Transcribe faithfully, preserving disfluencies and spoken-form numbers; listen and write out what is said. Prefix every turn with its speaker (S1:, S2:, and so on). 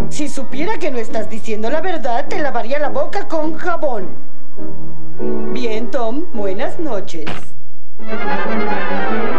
S1: Si supiera que no estás diciendo la verdad, te lavaría la boca con jabón. Bien, Tom, buenas noches.